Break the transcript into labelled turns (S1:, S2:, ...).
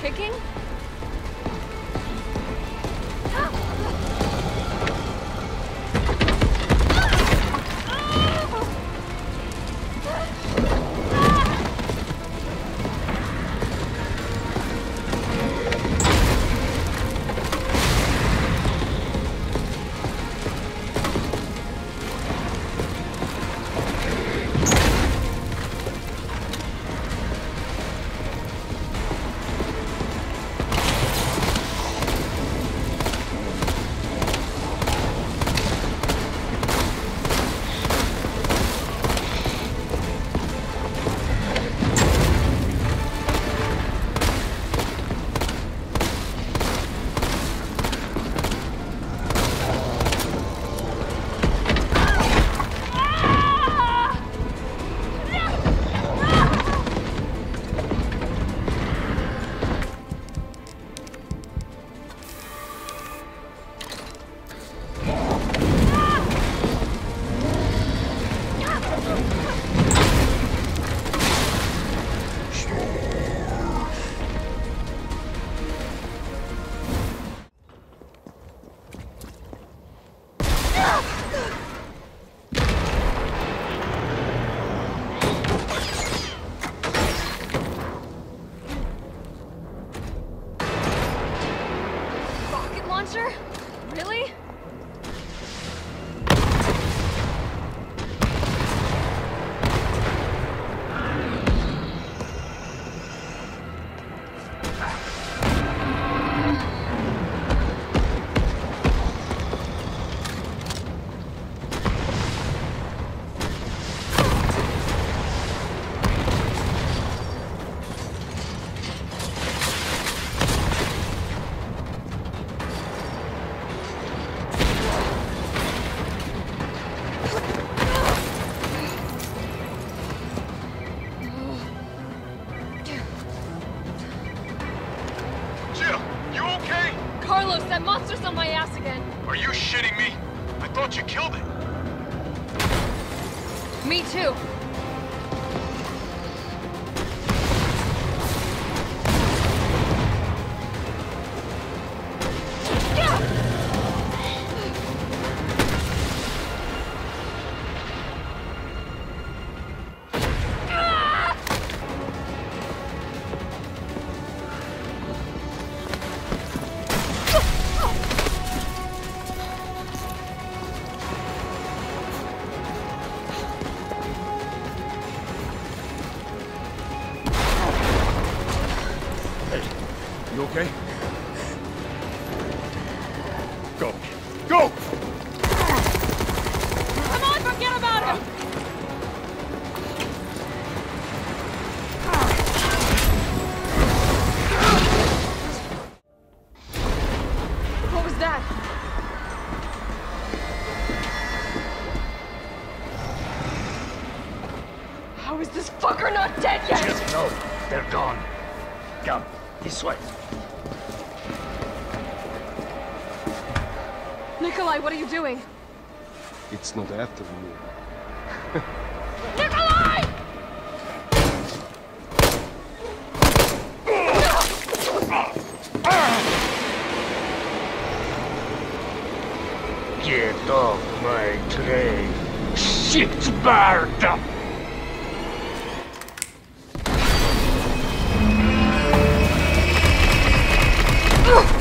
S1: kicking? Really? That monster's on my ass again.
S2: Are you shitting me? I thought you killed it.
S1: Me too.
S2: You okay? Go. Go!
S1: Come on, forget about him! What was that? How is this fucker not dead yet?
S3: Just no, they're gone. Come, this way.
S1: Nikolai, what are you doing?
S4: It's not after you.
S1: Nikolai!
S3: Get off my train, shitbird!
S1: Ugh!